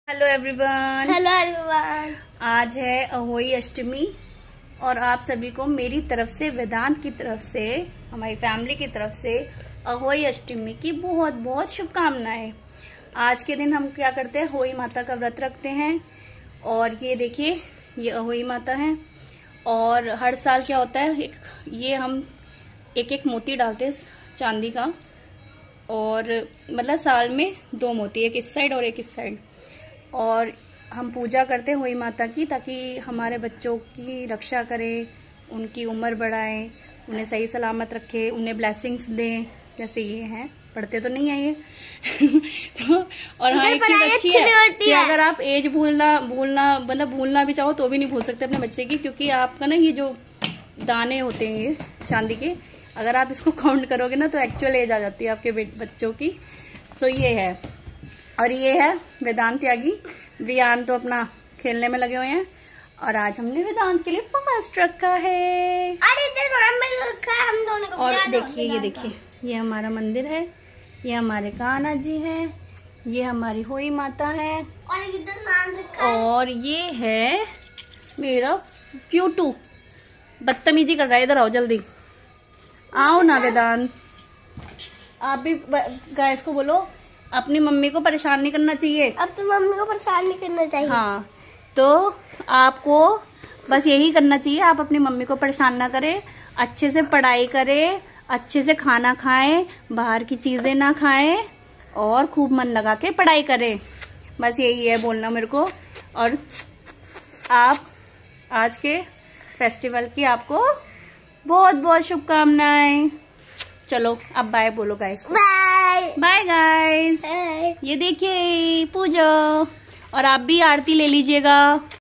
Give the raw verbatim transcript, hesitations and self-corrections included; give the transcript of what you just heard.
Hello everyone. Hello everyone. आज है अहोई अष्टमी और आप सभी को मेरी तरफ से, वेदांत की तरफ से, हमारी फैमिली की तरफ से अहोई अष्टमी की बहुत बहुत शुभकामनाएं। आज के दिन हम क्या करते हैं, अहोई माता का व्रत रखते हैं। और ये देखिए, ये अहोई माता है। और हर साल क्या होता है, एक ये हम एक एक मोती डालते हैं चांदी का, और मतलब साल में दो मोती, एक इस साइड और एक इस साइड। और हम पूजा करते हैं अहोई माता की, ताकि हमारे बच्चों की रक्षा करे, उनकी उम्र बढ़ाए, उन्हें सही सलामत रखे, उन्हें ब्लेसिंग्स दें। जैसे ये हैं, पढ़ते तो नहीं है ये तो और हाँ, एक चीज अच्छी है कि अगर आप एज भूलना भूलना मतलब भूलना भी चाहो तो भी नहीं भूल सकते अपने बच्चे की, क्योंकि आपका ना ये जो दाने होते हैं ये चांदी के, अगर आप इसको काउंट करोगे ना तो एक्चुअल एज आ जाती है आपके बच्चों की। सो ये है। और ये है वेदांत त्यागी। रियान तो अपना खेलने में लगे हुए हैं, और आज हमने वेदांत के लिए फास्ट रखा है। अरे रखा है हम दोनों को। और देखिए, ये देखिए, ये हमारा मंदिर है, ये हमारे कान्हा जी हैं, ये हमारी होई माता है, और इधर नाम लिखा है। और ये है मेरा क्यूटू, बदतमीजी कर रहा है। इधर आओ जल्दी, आओ ना वेदांत। आप भी गाइस को बोलो अपनी मम्मी को परेशान नहीं करना चाहिए। अब तो मम्मी को परेशान नहीं करना चाहिए। हाँ, तो आपको बस यही करना चाहिए, आप अपनी मम्मी को परेशान ना करें, अच्छे से पढ़ाई करें, अच्छे से खाना खाएं, बाहर की चीजें ना खाएं, और खूब मन लगा के पढ़ाई करें। बस यही है बोलना मेरे को। और आप आज के फेस्टिवल की आपको बहुत बहुत शुभकामनाएं। चलो अब बाय बोलो गाइस को। Bye bye guys. ये देखिए पूजा, और आप भी आरती ले लीजिएगा।